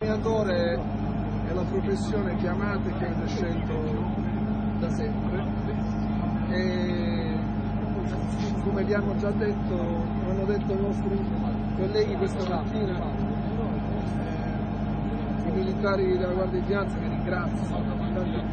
L'allenatore è la professione che amate e che avete scelto da sempre e come vi hanno già detto, hanno detto i nostri colleghi questa mattina, i militari della Guardia di Finanza vi ringraziano tanto